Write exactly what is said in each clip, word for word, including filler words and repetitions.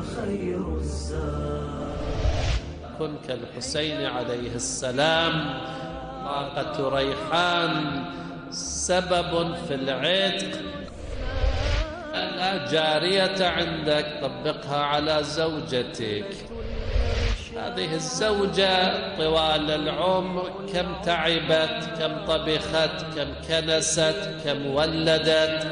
خير الزاد. كن كالحسين عليه السلام، طاقة ريحان سبب في العتق. لا جارية عندك طبقها على زوجتك. هذه الزوجة طوال العمر كم تعبت، كم طبخت، كم كنست، كم ولدت.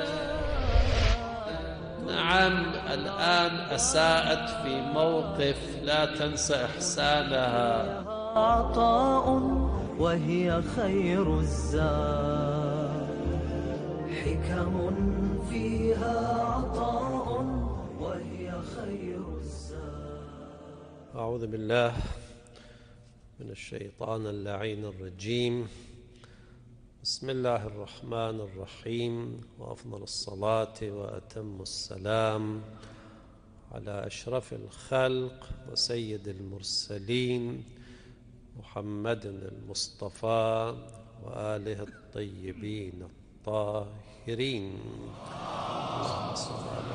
نعم الآن أساءت في موقف، لا تنسى إحسانها. عطاء وهي خير الزاد، حكم فيها عطاء وهي خير الزاد. أعوذ بالله من الشيطان اللعين الرجيم. بسم الله الرحمن الرحيم، وأفضل الصلاة وأتم السلام على أشرف الخلق وسيد المرسلين محمد المصطفى وآله الطيبين الطاهرين. اللهم صل على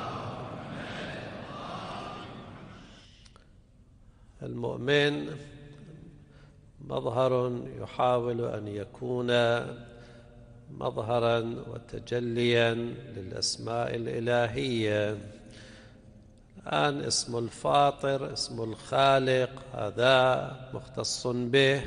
المؤمن. مظهر يحاول أن يكون مظهرا وتجليا للأسماء الإلهية. الآن اسم الفاطر، اسم الخالق، هذا مختص به،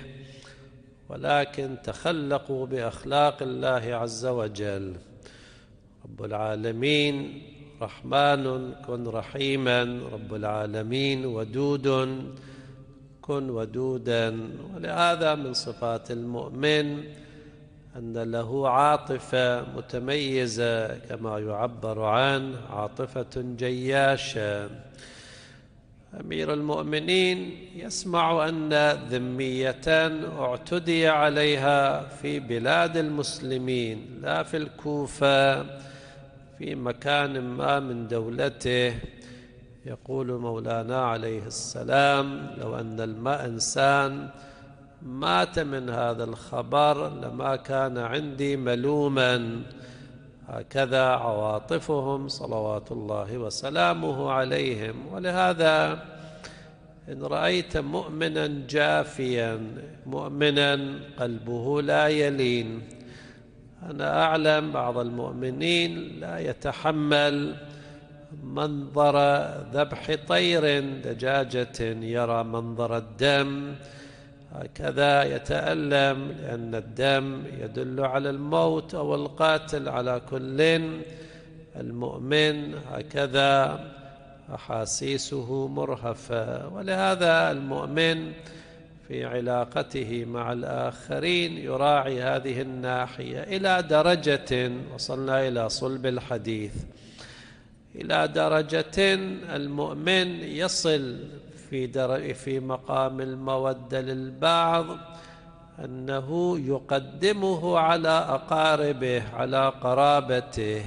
ولكن تخلقوا بأخلاق الله عز وجل. رب العالمين رحمن، كن رحيما. رب العالمين ودود، كن ودودا. ولهذا من صفات المؤمن أن له عاطفة متميزة، كما يعبر عنه عاطفة جياشة. أمير المؤمنين يسمع أن ذمية اعتدي عليها في بلاد المسلمين، لا في الكوفة، في مكان ما من دولته. يقول مولانا عليه السلام: لو أن الماء إنسان مات من هذا الخبر لما كان عندي ملوما. هكذا عواطفهم صلوات الله وسلامه عليهم. ولهذا إن رأيت مؤمنا جافيا، مؤمنا قلبه لا يلين. أنا أعلم بعض المؤمنين لا يتحمل منظر ذبح طير، دجاجة، يرى منظر الدم هكذا يتألم، لأن الدم يدل على الموت أو القاتل. على كل المؤمن هكذا أحاسيسه مرهفة. ولهذا المؤمن في علاقته مع الآخرين يراعي هذه الناحية إلى درجة، وصلنا إلى صلب الحديث، إلى درجة المؤمن يصل في در... في مقام المودة للبعض أنه يقدمه على أقاربه، على قرابته.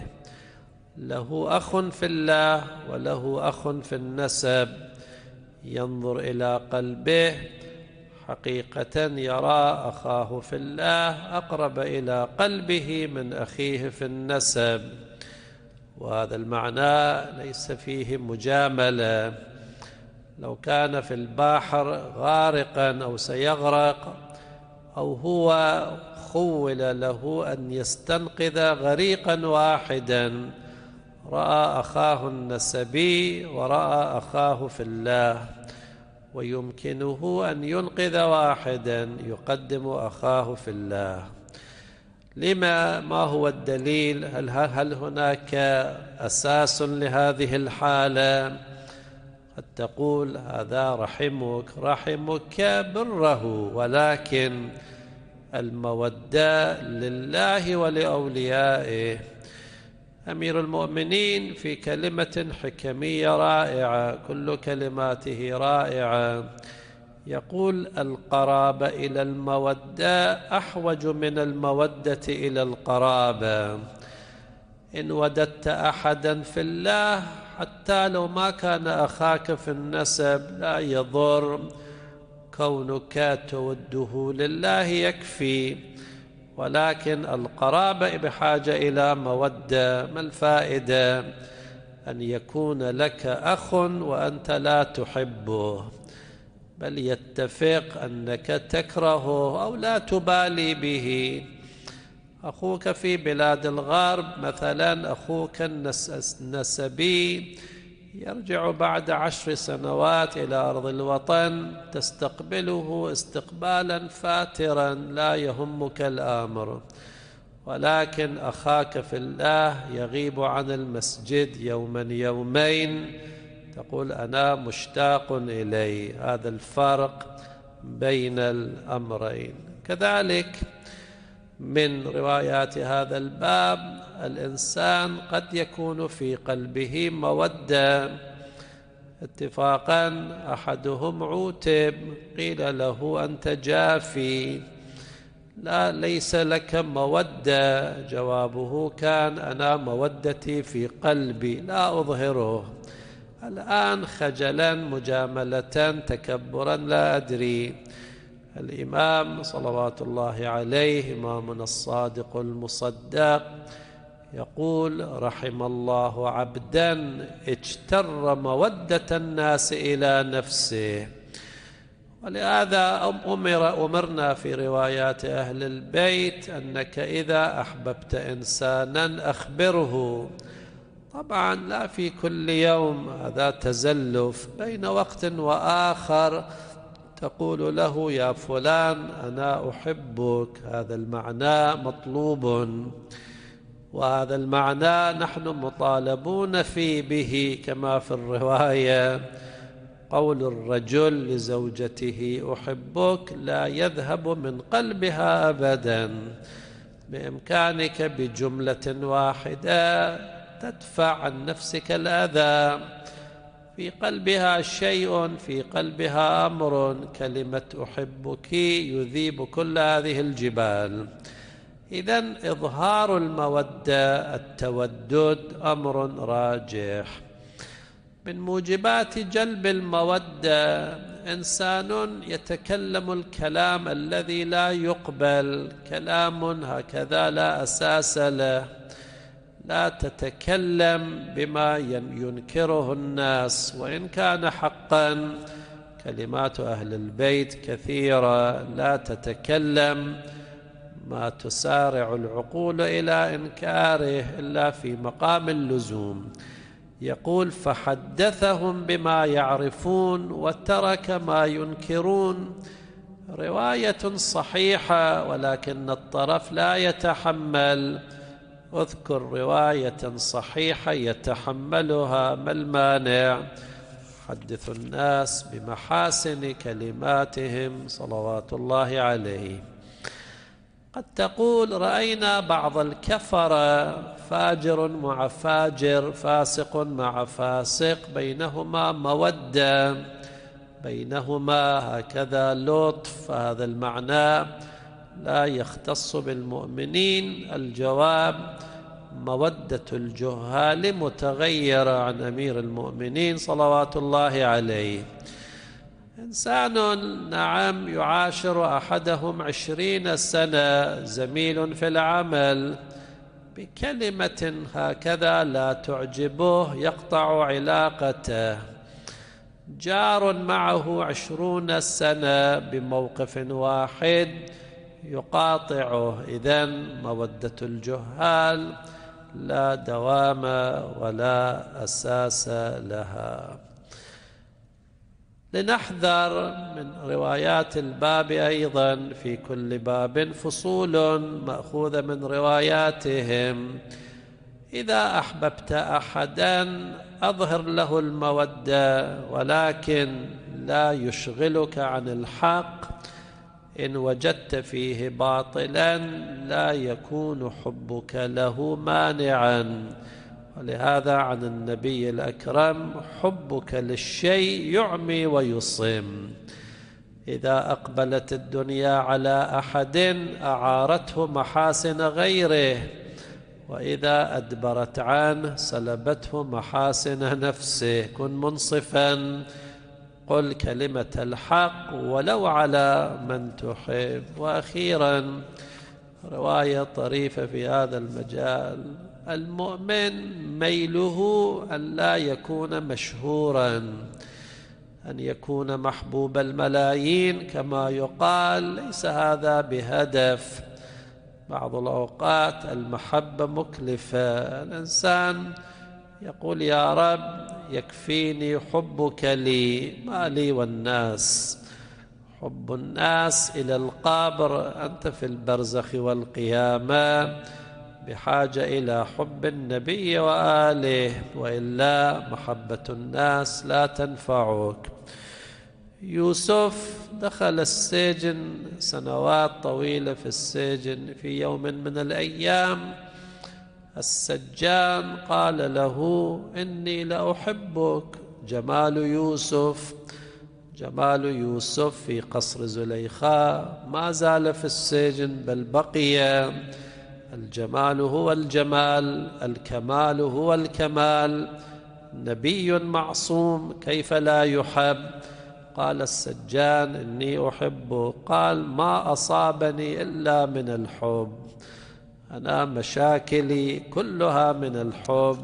له أخ في الله وله أخ في النسب، ينظر إلى قلبه حقيقة يرى أخاه في الله أقرب إلى قلبه من أخيه في النسب. وهذا المعنى ليس فيه مجاملة. لو كان في البحر غارقا أو سيغرق، أو هو خول له أن يستنقذ غريقا واحدا، رأى أخاه النسبي ورأى أخاه في الله، ويمكنه أن ينقذ واحدا يقدم أخاه في الله. لما؟ ما هو الدليل؟ هل, هل هناك أساس لهذه الحالة؟ قد تقول هذا رحمك، رحمك بره، ولكن المودة لله ولأوليائه. أمير المؤمنين في كلمة حكمية رائعة، كل كلماته رائعة، يقول: القرابة إلى المودة أحوج من المودة إلى القرابة. إن وددت أحدا في الله، حتى لو ما كان أخاك في النسب لا يضر، كونك توده لله يكفي. ولكن القرابة بحاجة إلى مودة. ما الفائدة أن يكون لك أخ وأنت لا تحبه، بل يتفق أنك تكرهه أو لا تبالي به. أخوك في بلاد الغرب مثلا، أخوك النسبي يرجع بعد عشر سنوات إلى أرض الوطن، تستقبله استقبالا فاترا لا يهمك الأمر. ولكن أخاك في الله يغيب عن المسجد يوما يومين، تقول أنا مشتاق إليه. هذا الفرق بين الأمرين. كذلك من روايات هذا الباب، الإنسان قد يكون في قلبه مودة. اتفاقا أحدهم عوتب، قيل له أنت جافي، لا ليس لك مودة. جوابه كان أنا مودتي في قلبي لا أظهره. الآن خجلا، مجاملة، تكبرا، لا أدري. الإمام صلوات الله عليه، إمامنا الصادق المصدق، يقول رحم الله عبدا اجتر مودة الناس إلى نفسه. ولهذا أمر أمرنا في روايات أهل البيت أنك إذا أحببت إنسانا أخبره. طبعا لا في كل يوم، هذا تزلف. بين وقت وآخر تقول له يا فلان أنا أحبك، هذا المعنى مطلوب، وهذا المعنى نحن مطالبون فيه به. كما في الرواية قول الرجل لزوجته أحبك لا يذهب من قلبها أبدا. بإمكانك بجملة واحدة تدفع عن نفسك الأذى. في قلبها شيء، في قلبها أمر، كلمة أحبك يذيب كل هذه الجبال. إذن إظهار المودة، التودد، أمر راجح. من موجبات جلب المودة إنسان يتكلم الكلام الذي لا يقبل، كلام هكذا لا أساس له. لا تتكلم بما ينكره الناس وإن كان حقا. كلمات أهل البيت كثيرة، لا تتكلم ما تسارع العقول إلى إنكاره إلا في مقام اللزوم. يقول فحدثهم بما يعرفون وترك ما ينكرون. رواية صحيحة ولكن الطرف لا يتحمل. اذكر رواية صحيحة يتحملها، ما المانع؟ حدث الناس بمحاسن كلماتهم صلوات الله عليه. قد تقول رأينا بعض الكفرة فاجر مع فاجر، فاسق مع فاسق، بينهما مودة، بينهما هكذا لطف. هذا المعنى لا يختص بالمؤمنين. الجواب مودة الجهال متغيرة عن أمير المؤمنين صلوات الله عليه. إنسان نعم يعاشر أحدهم عشرين سنة، زميل في العمل، بكلمة هكذا لا تعجبه يقطع علاقته. جار معه عشرون سنة بموقف واحد يقاطعه. إذن مودة الجهال لا دوام ولا أساس لها. لنحذر من روايات الباب أيضا، في كل باب فصول مأخوذة من رواياتهم. إذا أحببت أحدا أظهر له المودة، ولكن لا يشغلك عن الحق. إن وجدت فيه باطلا لا يكون حبك له مانعا. ولهذا عن النبي الأكرم حبك للشيء يعمي ويصم. إذا أقبلت الدنيا على أحد أعارته محاسن غيره، وإذا أدبرت عنه سلبته محاسن نفسه. كن منصفا، قل كلمة الحق ولو على من تحب. وأخيرا رواية طريفة في هذا المجال، المؤمن ميله أن لا يكون مشهورا، أن يكون محبوب الملايين كما يقال، ليس هذا بهدف. بعض الأوقات المحبة مكلفة، الإنسان يقول يا رب يكفيني حبك لي، ما لي والناس. حب الناس إلى القبر، أنت في البرزخ والقيامة بحاجة إلى حب النبي وآله، وإلا محبة الناس لا تنفعك. يوسف دخل السجن سنوات طويلة في السجن. في يوم من الأيام السجان قال له إني لأحبك. جمال يوسف جمال يوسف في قصر زليخاء ما زال في السجن، بل بقي. الجمال هو الجمال، الكمال هو الكمال، نبي معصوم كيف لا يحب؟ قال السجان إني أحبه. قال ما أصابني إلا من الحب، أنا مشاكلي كلها من الحب.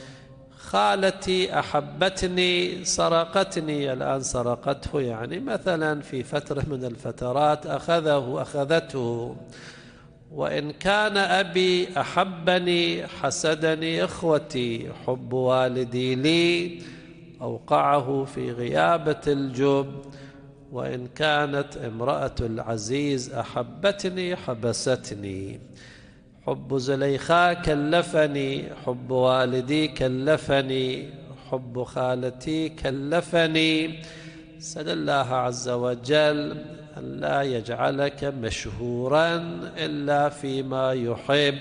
خالتي أحبتني سرقتني، الآن سرقته، يعني مثلا في فترة من الفترات أخذه أخذته. وإن كان أبي أحبني حسدني إخوتي. حب والدي لي أوقعه في غيابة الجب. وإن كانت امرأة العزيز أحبتني حبستني. حب زليخاء كلفني، حب والدي كلفني، حب خالتي كلفني. سل الله عز وجل أن لا يجعلك مشهورا إلا فيما يحب.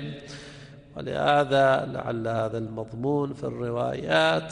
ولهذا لعل هذا المضمون في الروايات: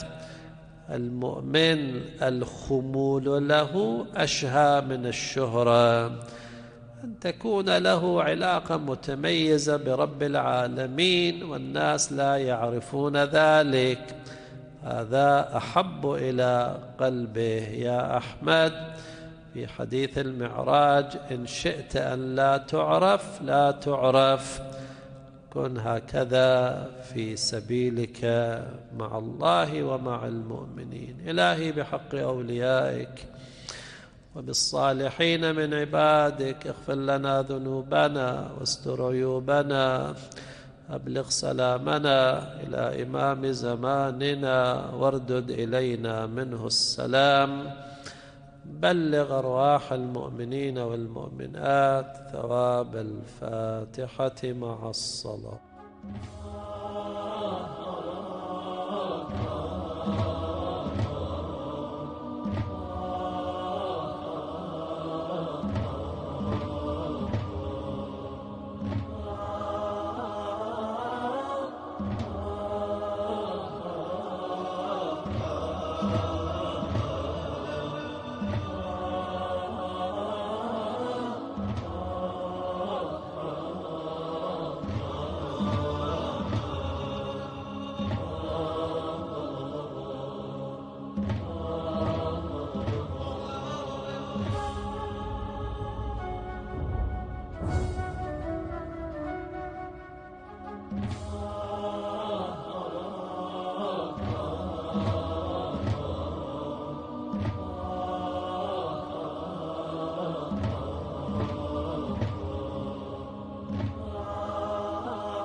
المؤمن الخمول له أشهى من الشهرة، أن تكون له علاقة متميزة برب العالمين والناس لا يعرفون ذلك، هذا أحب إلى قلبه. يا أحمد في حديث المعراج: إن شئت أن لا تعرف لا تعرف. كن هكذا في سبيلك مع الله ومع المؤمنين. إلهي بحق أوليائك وبالصالحين من عبادك اغفر لنا ذنوبنا واستر عيوبنا، أبلغ سلامنا إلى إمام زماننا واردد إلينا منه السلام. بلغ أرواح المؤمنين والمؤمنات ثواب الفاتحة مع الصلاة.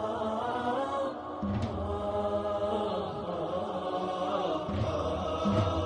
Oh